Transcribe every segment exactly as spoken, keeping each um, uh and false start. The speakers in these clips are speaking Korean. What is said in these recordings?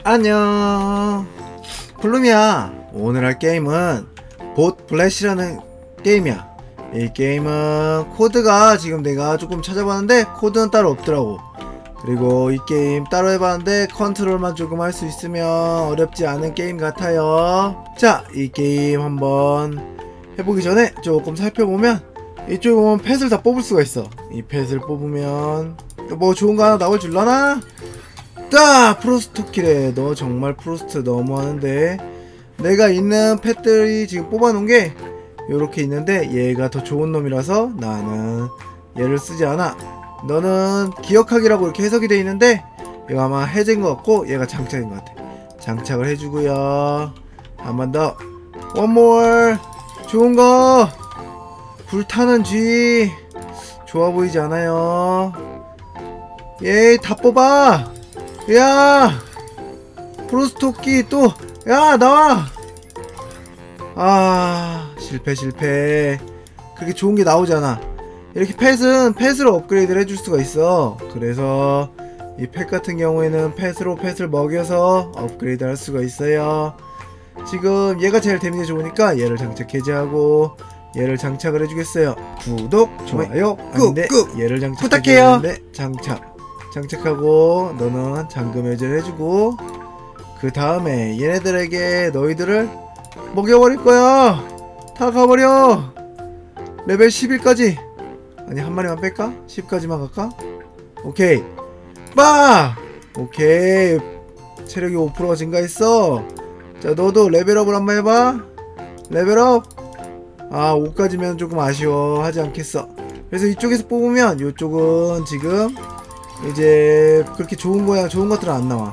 안녕, 블룸이야. 오늘 할 게임은 봇 플래시라는 게임이야. 이 게임은 코드가 지금 내가 조금 찾아봤는데 코드는 따로 없더라고. 그리고 이 게임 따로 해봤는데 컨트롤만 조금 할 수 있으면 어렵지 않은 게임 같아요. 자, 이 게임 한번 해보기 전에 조금 살펴보면 이쪽에 보면 펫을 다 뽑을 수가 있어. 이 펫을 뽑으면 뭐 좋은 거 하나 나올 줄라나? 따! 프로스토키래. 너 정말 프로스트 너무하는데. 내가 있는 펫들이 지금 뽑아놓은 게 요렇게 있는데 얘가 더 좋은 놈이라서 나는 얘를 쓰지 않아. 너는 기억하기라고 이렇게 해석이 돼 있는데 이거 아마 해제인 것 같고 얘가 장착인 것 같아. 장착을 해주고요. 한 번 더. One more. 좋은 거. 불타는 쥐. 좋아 보이지 않아요? 예, 다 뽑아. 야, 프로스토키 또. 야, 나와. 아, 실패 실패. 그렇게 좋은게 나오잖아. 이렇게 펫은 펫으로 업그레이드를 해줄 수가 있어. 그래서 이 펫 같은 경우에는 펫으로 펫을 먹여서 업그레이드 할 수가 있어요. 지금 얘가 제일 데미지 좋으니까 얘를 장착 해제하고 얘를 장착을 해주겠어요. 구독, 좋아요, 꾹꾹. 얘를 장착 부탁해요. 장착 장착하고 너는 잠금 해제를 해주고 그 다음에 얘네들에게 너희들을 먹여버릴 거야. 다 가버려. 레벨 십일까지. 아니, 한 마리만 뺄까? 십까지만 갈까? 오케이. 빠! 오케이. 체력이 오 퍼센트가 증가했어. 자, 너도 레벨업을 한번 해봐. 레벨업. 아, 오까지면 조금 아쉬워 하지 않겠어. 그래서 이쪽에서 뽑으면 이쪽은 지금 이제 그렇게 좋은 거야, 좋은 것들은 안 나와.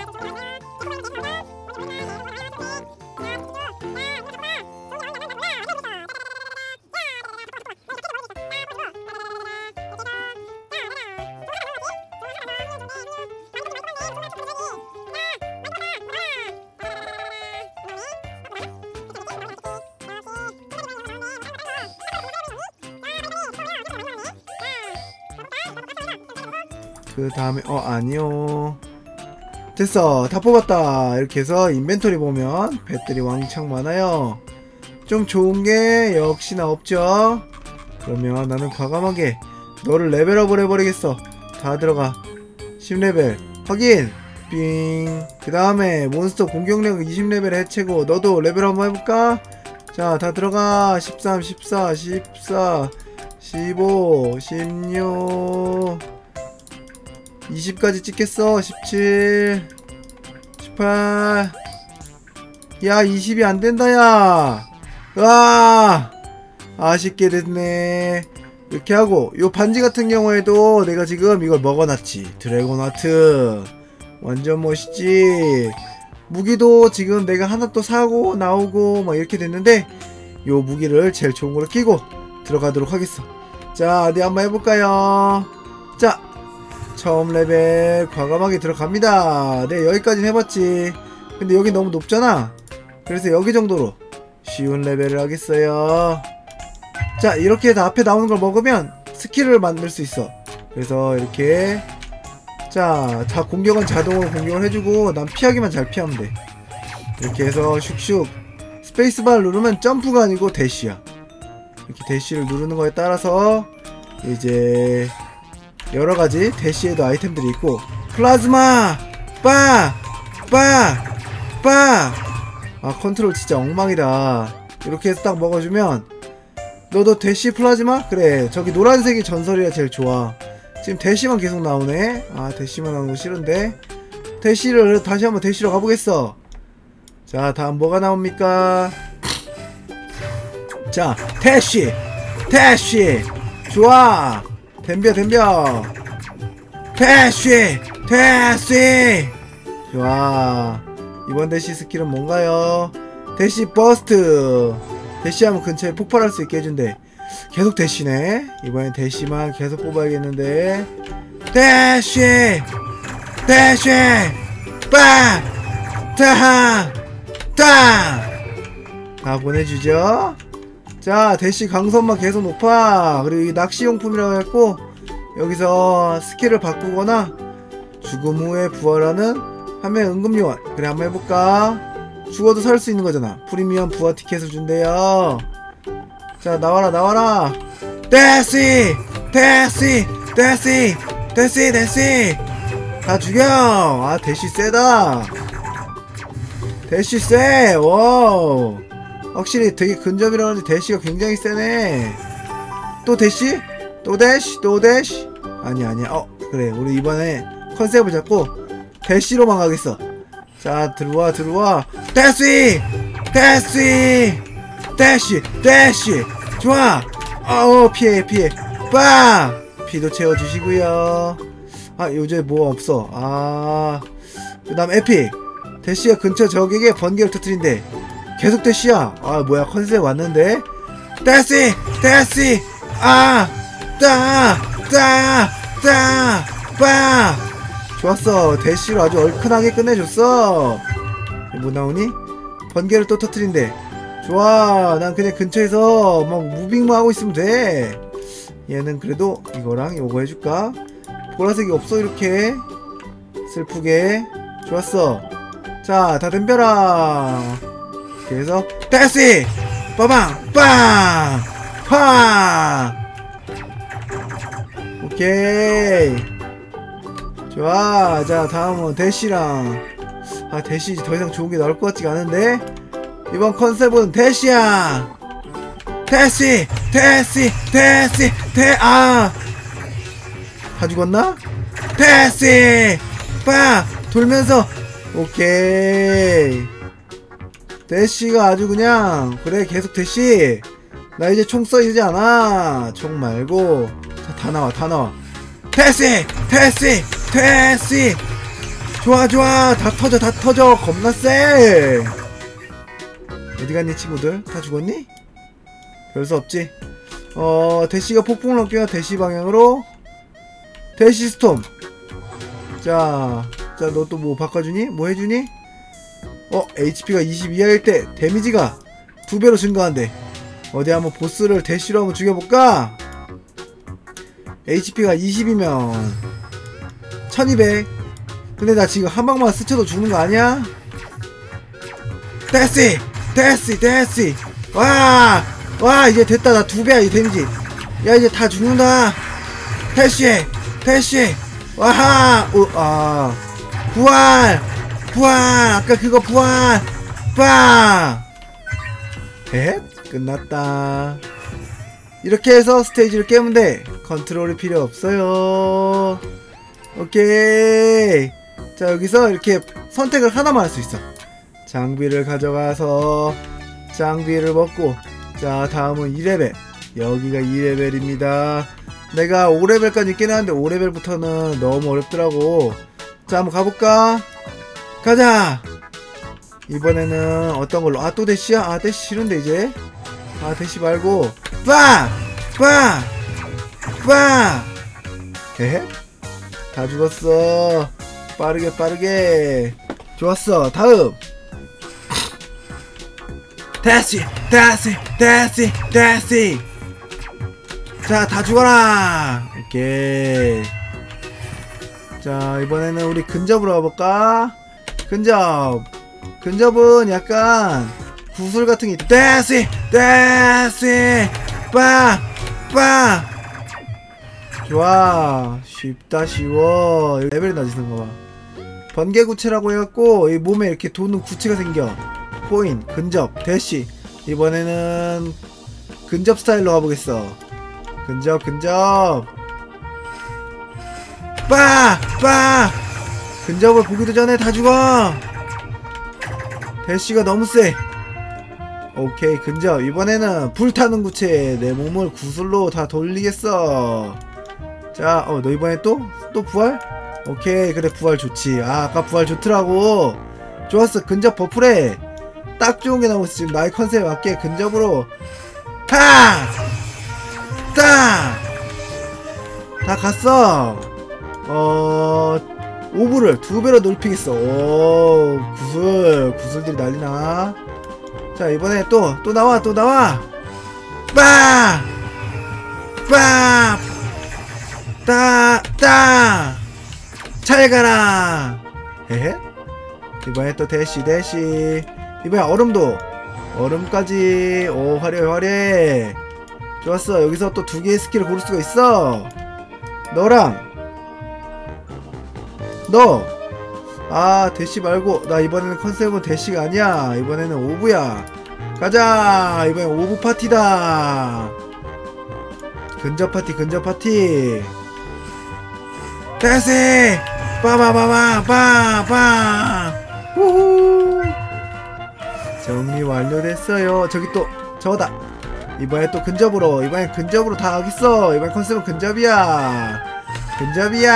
그 다음에 어 아니요, 됐어. 다 뽑았다. 이렇게 해서 인벤토리 보면 펫들이 왕창 많아요. 좀 좋은게 역시나 없죠. 그러면 나는 과감하게 너를 레벨업을 해버리겠어. 다 들어가. 십 레벨 확인. 삥. 그 다음에 몬스터 공격력 이십 레벨 해체고 너도 레벨업 한번 해볼까? 자, 다 들어가. 십삼, 십사, 십사, 십오, 십육, 이십까지 찍겠어. 십칠, 십팔. 야, 이십이 안된다 야. 으아, 아쉽게 됐네. 이렇게 하고 요 반지 같은 경우에도 내가 지금 이걸 먹어놨지. 드래곤 하트 완전 멋있지. 무기도 지금 내가 하나 또 사고 나오고 막 이렇게 됐는데 요 무기를 제일 좋은 걸로 끼고 들어가도록 하겠어. 자, 어디 한번 해볼까요? 자, 처음 레벨 과감하게 들어갑니다. 네, 여기까지는 해봤지. 근데 여기 너무 높잖아. 그래서 여기 정도로 쉬운 레벨을 하겠어요. 자, 이렇게 해서 앞에 나오는 걸 먹으면 스킬을 만들 수 있어. 그래서 이렇게 자, 다 공격은 자동으로 공격을 해주고 난 피하기만 잘 피하면 돼. 이렇게 해서 슉슉. 스페이스바를 누르면 점프가 아니고 대시야. 이렇게 대시를 누르는 거에 따라서 이제 여러가지 대시에도 아이템들이 있고 플라즈마! 빠! 빠! 빠! 아, 컨트롤 진짜 엉망이다. 이렇게 해서 딱 먹어주면 너도 대시 플라즈마? 그래, 저기 노란색이 전설이라 제일 좋아. 지금 대시만 계속 나오네. 아, 대시만 나오는 거 싫은데. 대시를 다시 한번 대시로 가보겠어. 자, 다음 뭐가 나옵니까? 자, 대시! 대시! 좋아! 덤벼 덤벼. 대시! 대시! 좋아. 이번 대시 스킬은 뭔가요? 대시 버스트. 대시하면 근처에 폭발할 수 있게 해준대. 계속 대시네. 이번엔 대시만 계속 뽑아야겠는데. 대시! 대시! 빠! 따! 따! 다 보내주죠. 자, 대시 강선만 계속 높아. 그리고 이 낚시용품이라고 했고 여기서 스킬을 바꾸거나 죽음 후에 부활하는 한 명 응급요원. 그래 한번 해볼까? 죽어도 살 수 있는 거잖아. 프리미엄 부하 티켓을 준대요. 자 나와라 나와라. 데시 데시 데시 데시 데시 다 죽여. 아 대시 세다. 대시 세. 와 확실히 되게 근접이라 그런지 대시가 굉장히 세네. 또 대시? 또 대시? 또 대시? 아니 아니야. 어 그래 우리 이번에 컨셉을 잡고 대시로만 가겠어. 자 들어와 들어와. 대시 대시 대시 대시 좋아. 어우 피해 피해. 빵 피도 채워주시고요. 아 요새 뭐 없어. 아 그 다음 에픽. 대시가 근처 적에게 번개를 터뜨린대. 계속 대시야. 아 뭐야 컨셉 왔는데. 대시 대시 아따따따빵 좋았어. 대시로 아주 얼큰하게 끝내줬어. 뭐 나오니? 번개를 또 터뜨린대. 좋아. 난 그냥 근처에서 막 무빙만 하고 있으면 돼. 얘는 그래도 이거랑 요거 해줄까? 보라색이 없어 이렇게 슬프게. 좋았어. 자 다 덤벼라. 그래서 대시 빠방 빵 팡 오케이 좋아. 자 다음은 대시랑. 아 대시 더 이상 좋은게 나올 것 같지가 않은데. 이번 컨셉은 대시야. 대시 대시 대시 대 아 다 죽었나? 대시 빵 돌면서. 오케이 대시가 아주 그냥. 그래 계속 대시. 나 이제 총 써야지 않아. 총 말고. 자 다 나와 다 나와. 대시 대시 대시 좋아 좋아. 다 터져 다 터져. 겁나 쎄. 어디갔니 친구들? 다 죽었니? 별수 없지. 어 대시가 폭풍을 넘기면 대시 방향으로. 대시 스톰. 자 자 너 또 뭐 바꿔주니? 뭐 해주니? 어 에이치피가 이십 이하일 때 데미지가 두 배로 증가한대. 어디 한번 보스를 대시로 한번 죽여볼까? 에이치피가 이십이면 천이백. 근데 나 지금 한 방만 스쳐도 죽는 거 아니야? 대시 대시 대시 와 와 이제 됐다. 나 두 배야 이 데미지. 야 이제 다 죽는다. 대시 대시 와하 오, 아 부활 부활. 아까 그거 부활 빵. 헷 끝났다. 이렇게 해서 스테이지를 깨면 돼. 컨트롤이 필요 없어요. 오케이. 자 여기서 이렇게 선택을 하나만 할 수 있어. 장비를 가져가서 장비를 먹고. 자 다음은 이 레벨. 여기가 이 레벨입니다 내가 오 레벨까지 있긴 하는데 오 레벨부터는 너무 어렵더라고. 자 한번 가볼까? 가자. 이번에는 어떤 걸로? 아 또 대시야? 아 대시 싫은데 이제. 아 대시 말고 빵! 빵! 빵! 에헤? 다 죽었어. 빠르게 빠르게. 좋았어. 다음 대시 대시 대시 대시. 자 다 죽어라. 오케이. 자 이번에는 우리 근접으로 가볼까? 근접. 근접은 약간 구슬 같은 게 있다. 대시 대시 빵! 빵! 좋아. 쉽다 쉬워. 레벨이 낮아지는 거봐. 번개구체라고 해갖고 이 몸에 이렇게 도는 구체가 생겨. 코인 근접 대시. 이번에는 근접 스타일로 가보겠어. 근접 근접 빠! 빠! 근접을 보기도 전에 다 죽어. 대시가 너무 세. 오케이 근접. 이번에는 불타는 구체. 내 몸을 구슬로 다 돌리겠어. 자 어 너 이번에 또? 또 부활? 오케이 그래 부활 좋지. 아 아까 부활 좋더라고. 좋았어. 근접 버프래. 딱 좋은게 나오고 있어. 지금 나의 컨셉에 맞게 근접으로 하! 딱! 다 갔어. 어... 오브를 두 배로 넓히겠어. 오 구슬 구슬들이 난리나. 자 이번에 또 또 나와 또 나와. 빠! 빠! 따! 따! 잘 가라. 헤헤? 이번에 또 대시 대시. 이번에 얼음도 얼음까지. 오 화려해 화려해. 좋았어. 여기서 또 두 개의 스킬을 고를 수가 있어. 너랑 너. 아 대시 말고 나 이번에는 컨셉은 대시가 아니야. 이번에는 오브야. 가자. 이번엔 오브 파티다. 근접 파티 근접 파티. 대시 빠바바바 빠빠. 우후. 정리 완료됐어요. 저기 또 저거다. 이번에 또 근접으로. 이번엔 근접으로 다 하겠어. 이번 컨셉은 근접이야. 근접이야.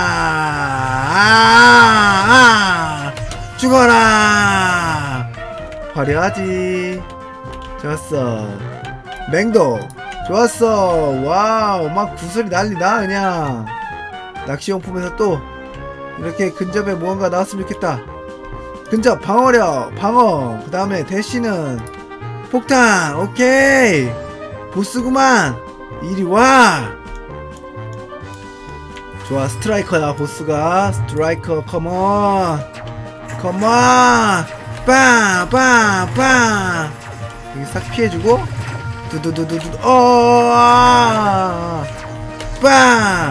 아, 아, 죽어라. 화려하지. 좋았어. 맹도 좋았어. 와우 막 구슬이 난리나. 그냥 낚시용품에서 또 이렇게 근접에 무언가 나왔으면 좋겠다. 근접 방어력 방어. 그 다음에 대시는 폭탄. 오케이 보스구만. 이리와. 좋아 스트라이커야 보스가. 스트라이커 컴온 컴온. 빵빵빵. 여기 싹 피해주고 두두두두두. 어 빵.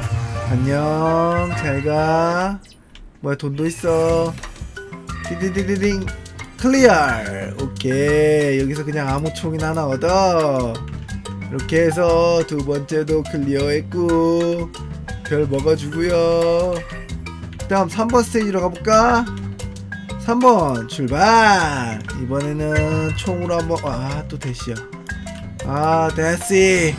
안녕 잘가. 뭐야 돈도 있어. 디디디디딩 클리어. 오케이 여기서 그냥 아무 총이나 하나 얻어. 이렇게 해서 두 번째도 클리어했고 별 먹어주고요. 다음 삼 번 스테이지로 가볼까? 삼 번 출발. 이번에는 총으로 한번. 아 또 대시야. 아 대시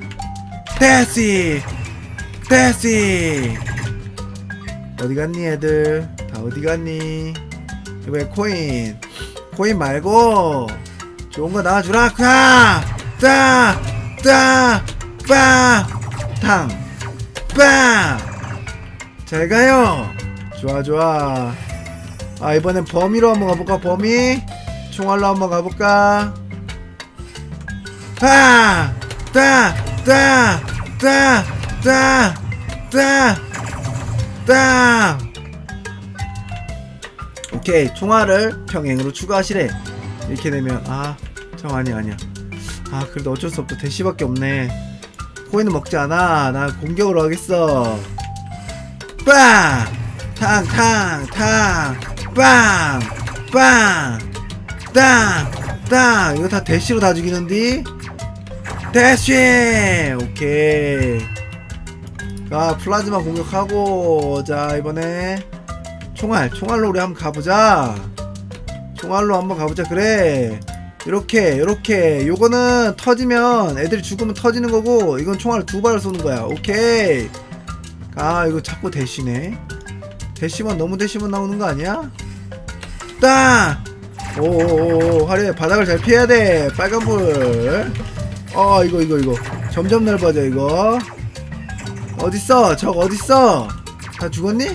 대시 대시. 어디갔니 애들 다 어디갔니? 이번에 코인 코인 말고 좋은거 나와주라. 까! 따! 따! 빵! 탕! 빵! 잘가요. 좋아 좋아. 아 이번엔 범위로 한번 가볼까? 범위 총알로 한번 가볼까? 빠! 따! 따! 따! 따! 따! 따! 오케이 총알을 평행으로 추가하시래. 이렇게 되면 아 정 아니야 아니야. 아 그래도 어쩔 수 없다. 대시밖에 없네. 코인은 먹지 않아. 나 공격으로 하겠어. 빵! 탕! 탕! 탕! 빵! 빵! 땅! 땅! 이거 다 대시로 다 죽이는디? 대시! 오케이. 자 플라즈마 공격하고. 자 이번에 총알 총알로 우리 한번 가보자. 총알로 한번 가보자. 그래 요렇게 요렇게. 요거는 터지면 애들이 죽으면 터지는 거고 이건 총알을 두 발을 쏘는 거야. 오케이. 아 이거 자꾸 대시네. 대시만 너무 대시만 나오는 거 아니야? 땅! 오오오 화려해. 바닥을 잘 피해야 돼. 빨간불. 어 이거 이거 이거 점점 넓어져 이거. 어딨어 적 어딨어. 다 죽었니?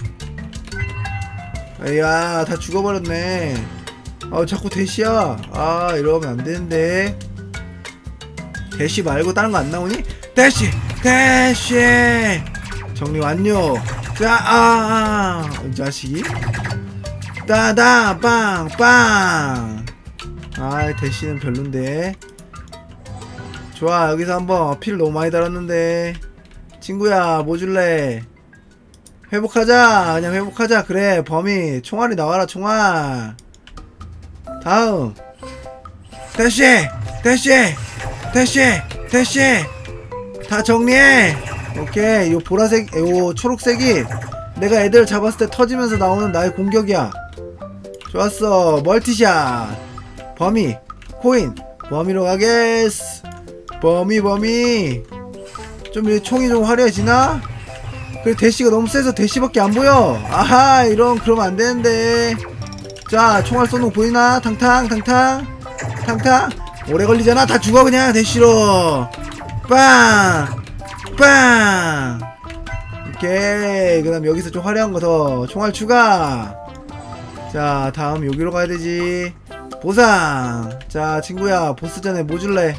에이야 다 죽어버렸네. 아 자꾸 대시야. 아 이러면 안되는데. 대시 말고 다른 거 안 나오니? 대시! 대시! 정리 완료. 자, 아, 이 자식이. 따다, 빵, 빵. 아, 대시는 별론데. 좋아, 여기서 한번 피를 너무 많이 달았는데. 친구야, 뭐 줄래? 회복하자. 그냥 회복하자. 그래, 범위. 총알이 나와라, 총알. 다음. 대시! 대시! 대시! 대시! 다 정리해! 오케이. 요 보라색, 요 초록색이 내가 애들 잡았을 때 터지면서 나오는 나의 공격이야. 좋았어. 멀티샷. 범위. 코인. 범위로 가겠어. 범위, 범위. 좀 총이 좀 화려해지나? 그래, 대시가 너무 세서 대시밖에 안 보여. 아하, 이런, 그러면 안 되는데. 자, 총알 쏘는 거 보이나? 탕탕, 탕탕. 탕탕. 오래 걸리잖아. 다 죽어, 그냥, 대시로. 빵! 빵! 오케이. 그 다음 여기서 좀 화려한 거 더. 총알 추가. 자, 다음 여기로 가야 되지. 보상. 자, 친구야, 보스 전에 뭐 줄래?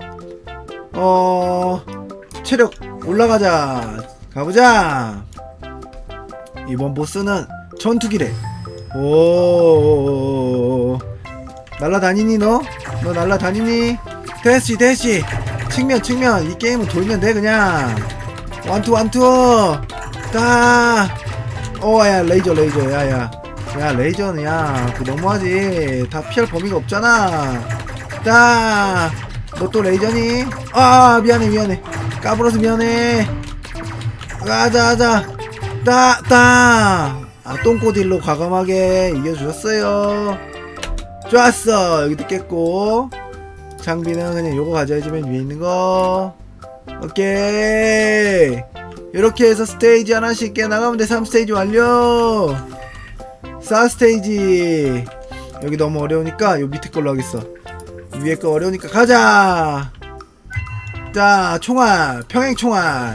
어, 체력 올라가자. 가보자. 이번 보스는 전투기래. 오, 날라다니니 너? 너 날라다니니? 대시 대시 측면 측면 이 게임은 돌면 돼 그냥. 완투 완투 다. 어야 레이저 레이저 야야 야 레이저는 야 그 너무하지. 다 피할 범위가 없잖아. 다. 너 또 레이저니? 아 미안해 미안해 까불어서 미안해. 가자 가자 따 따. 아 똥꼬딜로 과감하게 이겨주셨어요. 좋았어. 여기도 깼고 장비는 그냥 요거 가져야지. 맨 위에 있는거. 오케이. 이렇게 해서 스테이지 하나씩 깨나가면 돼. 삼 스테이지 완료. 사 스테이지. 여기 너무 어려우니까 요 밑에 걸로 하겠어. 위에 거 어려우니까 가자. 자 총알 평행 총알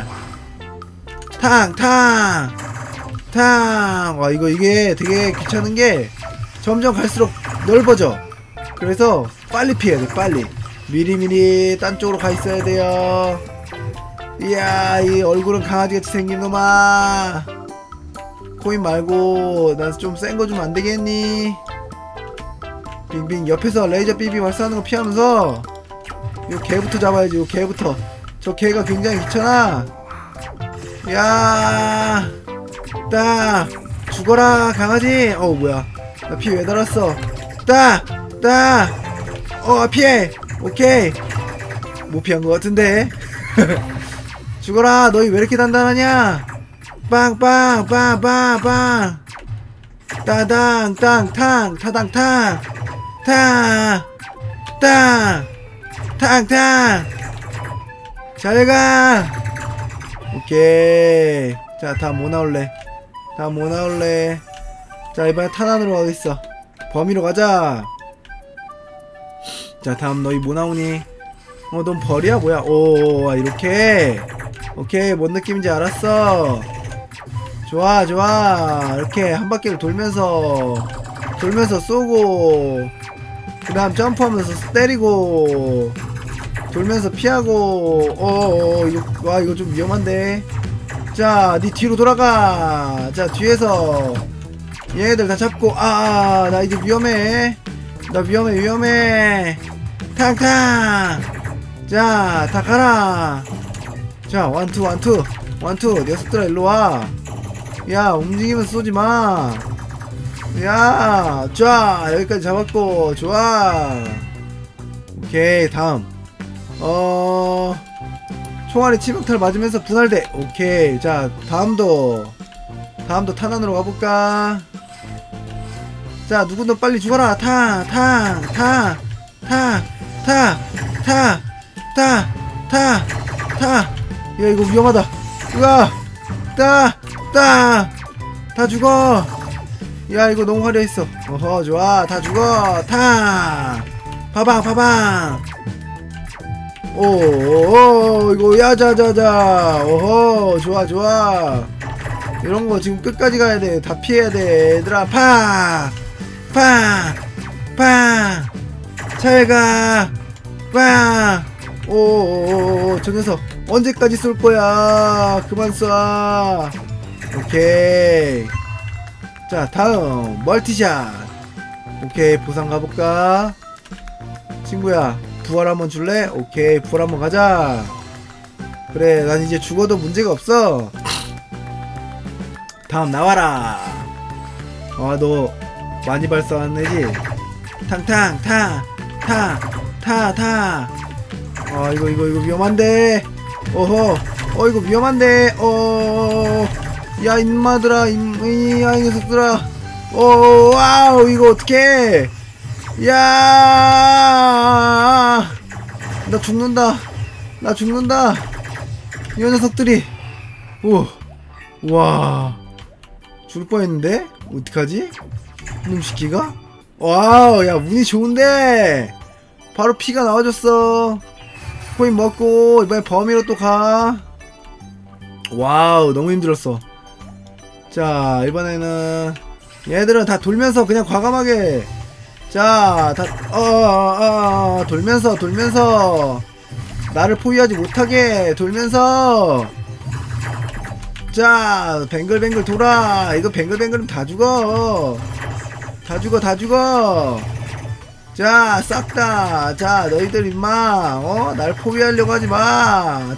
탕탕 탕. 와 이거 이게 되게 귀찮은게 점점 갈수록 넓어져. 그래서 빨리 피해야 돼. 빨리 미리미리 딴 쪽으로 가 있어야 돼요. 이야 이 얼굴은 강아지같이 생긴 놈아. 코인 말고 난 좀 센 거 주면 안되겠니? 빙빙 옆에서 레이저 삐비 발사하는 거 피하면서 요 개부터 잡아야지. 요 개부터. 저 개가 굉장히 귀찮아. 야 딱 죽어라 강아지. 어우 뭐야 나 피 왜 달았어. 딱 딱. 어 피해. 오케이 못 피한 것 같은데. 죽어라. 너희 왜 이렇게 단단하냐. 빵빵 빵빵빵 따당 땅탕 타당탕 탕 땅 탕탕. 잘가. 오케이. 자 다음 뭐 나올래. 다음 뭐 나올래. 자 이번에 탄환으로 가겠어. 범위로 가자. 자 다음 너희 뭐 나오니. 어 넌 벌이야 뭐야. 오 이렇게. 오케이 뭔 느낌인지 알았어. 좋아 좋아. 이렇게 한 바퀴를 돌면서 돌면서 쏘고 그 다음 점프하면서 때리고 돌면서 피하고. 어어 이거 와 이거 좀 위험한데. 자 니 뒤로 돌아가. 자 뒤에서 얘네들 다 잡고. 아 나 이제 위험해. 나 위험해 위험해. 탕탕. 자 다 가라. 자 원투 원투 원투. 녀석들아 일로와. 야 움직이면서 쏘지마. 야 자 여기까지 잡았고. 좋아. 오케이 다음 어 총알이 치명타를 맞으면서 분할돼. 오케이. 자 다음도 다음도 탄환으로 가볼까. 자 누구든 빨리 죽어라. 타 타 타 타 타 타 타 타 타. 야 이거 위험하다. 으아 따 따 다 죽어. 야 이거 너무 화려했어. 어허 좋아. 다 죽어. 타 파방 파방. 오오 이거 야자자자. 어허 좋아 좋아. 이런거 지금 끝까지 가야돼. 다 피해야돼 얘들아. 파 파 파 잘가 파. 오오오 저 녀석 언제까지 쏠거야. 그만 쏴. 오케이. 자 다음 멀티샷. 오케이 보상 가볼까. 친구야 부활 한번 줄래? 오케이 부활 한번 가자. 그래 난 이제 죽어도 문제가 없어. 다음 나와라. 아 너 많이 발사한 애지. 탕탕 타 타 타 타. 아 이거 이거 이거 위험한데. 어허 어 이거 위험한데. 어 야 인마들아 이 야 이 녀석들아. 어 와우 이거 어떡해. 야 나 죽는다. 나 죽는다. 이 녀석들이. 오 와 죽을 뻔했는데 어떡하지. 이놈 시키가. 와우 야 운이 좋은데 바로 피가 나와줬어. 코인 먹고 이번에 범위로 또 가. 와우 너무 힘들었어. 자 이번에는 얘들은 다 돌면서 그냥 과감하게. 자 다 어, 어, 어, 돌면서 돌면서 나를 포위하지 못하게 돌면서. 자 뱅글뱅글 돌아. 이거 뱅글뱅글은 다 죽어. 다 죽어 다 죽어. 자 싹 다. 자 너희들 임마 어? 날 포위하려고 하지마.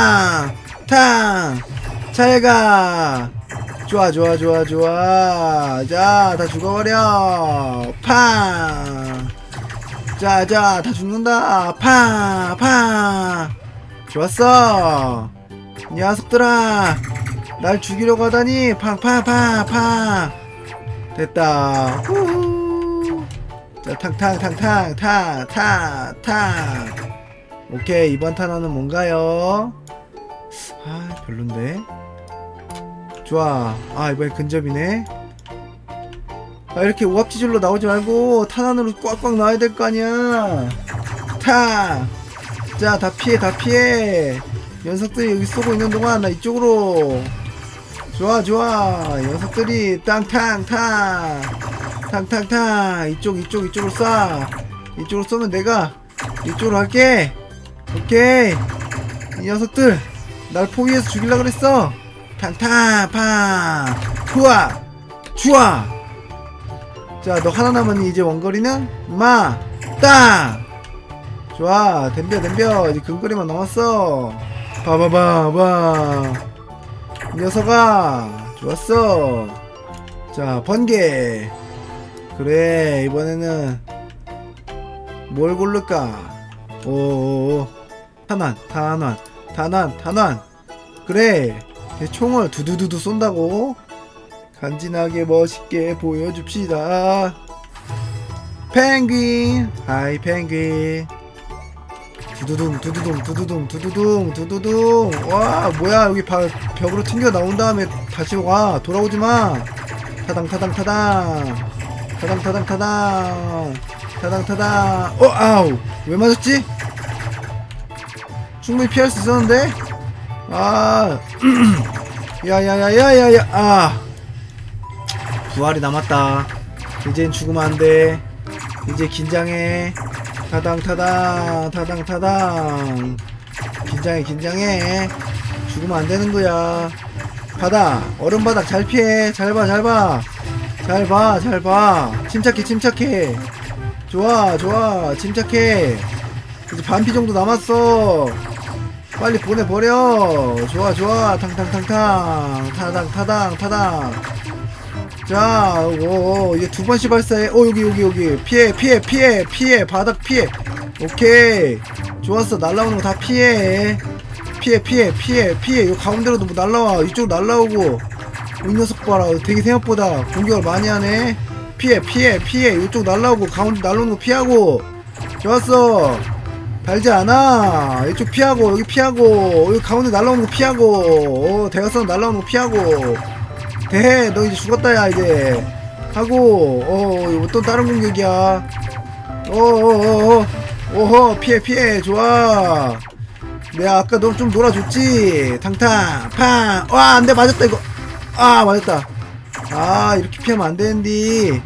탕탕 잘가. 좋아 좋아 좋아 좋아. 자 다 죽어버려. 팡. 자자 다 죽는다. 팡팡. 좋았어. 녀석들아 날 죽이려고 하다니. 팡팡팡팡. 됐다. 후후. 자 탕탕탕탕 탕탕탕. 오케이 이번 탄환은 뭔가요? 아 별론데. 좋아. 아 이번엔 근접이네. 아 이렇게 오합지졸로 나오지 말고 탄환으로 꽉꽉 나와야 될 거 아니야. 탕. 자 다 피해 다 피해. 녀석들이 여기 쏘고 있는 동안 나 이쪽으로. 좋아 좋아. 녀석들이 땅탕탕 탕탕탕. 이쪽 이쪽 이쪽으로 쏴. 이쪽으로 쏘면 내가 이쪽으로 할게. 오케이. 이 녀석들 날 포위해서 죽이려고 그랬어. 탕탕팡. 좋아 좋아. 자 너 하나 남았니? 이제 원거리는 마 땅. 좋아 덤벼 덤벼. 이제 근거리만 남았어. 봐봐봐봐 이 녀석아. 좋았어. 자 번개. 그래 이번에는 뭘 고를까? 오오오. 탄환 탄환 탄환 탄환. 그래 총을 두두두두 쏜다고? 간지나게 멋있게 보여줍시다. 펭귄. 하이 펭귄. 두두둥 두두둥 두두둥 두두둥 두두둥. 와 뭐야 여기 바, 벽으로 튕겨 나온 다음에 다시 와. 돌아오지마. 타당 타당 타당 타당 타당 타당 타당 타당. 어 아우 왜 맞았지? 충분히 피할 수 있었는데. 아 야야야야야야. 아 부활이 남았다. 이젠 죽으면 안돼. 이제 긴장해. 타당 타당 타당 타당. 긴장해 긴장해. 죽으면 안되는거야. 바닥 얼음바닥 잘 피해. 잘봐 잘봐 잘봐 잘봐. 침착해 침착해. 좋아 좋아 침착해. 이제 반피 정도 남았어. 빨리 보내버려. 좋아 좋아. 탕탕탕탕 타당 타당 타당. 자 오, 이제 두 번씩 발사해. 오 여기 여기 여기 피해 피해 피해 피해. 바닥 피해. 오케이 좋았어. 날라오는 거 다 피해. 피해 피해 피해 피해. 요 가운데로도 뭐 날라와. 이쪽 날라오고. 이 녀석 봐라 되게 생각보다 공격을 많이 하네. 피해 피해 피해. 이쪽 날라오고 가운데 날라오는 거 피하고. 좋았어. 달지 않아. 이쪽 피하고 여기 피하고 여기 가운데 날라오는 거 피하고. 어, 대각선 날라오는 거 피하고. 대 너 이제 죽었다 야 이제 하고. 어 이거 또 다른 공격이야. 어어어어 오호 피해 피해. 좋아. 내가 아까 너 좀 놀아줬지. 탕탕 팡. 와 안돼 맞았다 이거. 아 맞았다. 아 이렇게 피하면 안되는디.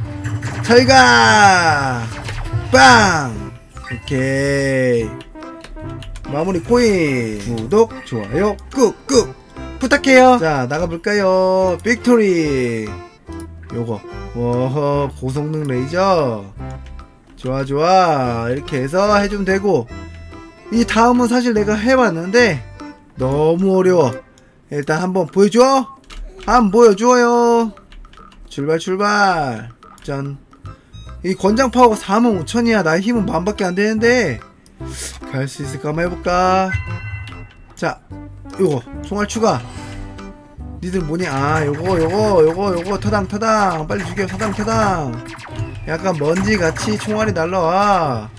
잘가. 빵. 오케이 마무리 코인. 구독 좋아요 꾹꾹 부탁해요. 자 나가볼까요? 빅토리. 요거 워허 고성능 레이저. 좋아 좋아. 이렇게 해서 해주면 되고. 이 다음은 사실 내가 해봤는데 너무 어려워. 일단 한번 보여줘. 한번 보여줘요. 출발 출발. 짠. 이 권장 파워가 사만 오천이야 나의 힘은 만밖에 안되는데 갈 수 있을까 한번 해볼까. 자 요거 총알 추가. 니들 뭐냐. 아 요거 요거 요거 요거 타당 타당. 빨리 죽여. 타당 타당. 약간 먼지같이 총알이 날라와.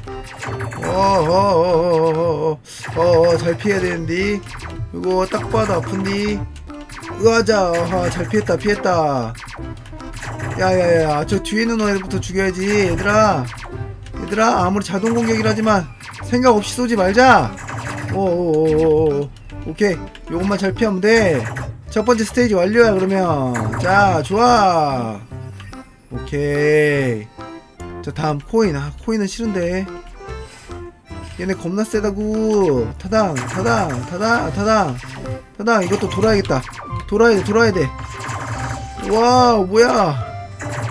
어어어어어어어 어어 잘 피해야 되는디. 이거 딱 봐도 아픈디. 으아자. 어, 잘 피했다 피했다. 야야야 저 뒤에 있는 애들부터 죽여야지. 얘들아 얘들아 아무리 자동 공격이라지만 생각 없이 쏘지 말자. 오오오오 오케이 요것만 잘 피하면 돼. 첫 번째 스테이지 완료야 그러면. 자 좋아. 오케이. 자 다음 코인. 아 코인은 싫은데. 얘네 겁나 세다구. 타당 타당 타당 타당 타당. 이것도 돌아야겠다. 돌아야 돼 돌아야 돼. 와우 뭐야.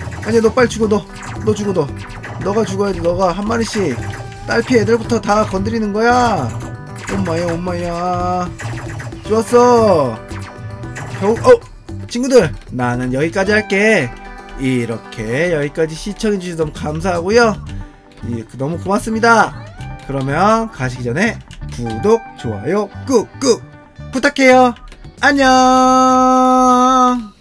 아니야 너 빨리 죽어. 너 너 죽어. 너 너가 죽어야지. 너가 한 마리씩 딸피 애들부터 다 건드리는 거야. 엄마야 엄마야. 좋았어. 겨우 어 친구들 나는 여기까지 할게. 이렇게 여기까지 시청해주셔서 너무 감사하고요. 예, 너무 고맙습니다. 그러면 가시기 전에 구독 좋아요 꾹꾹 부탁해요. 안녕.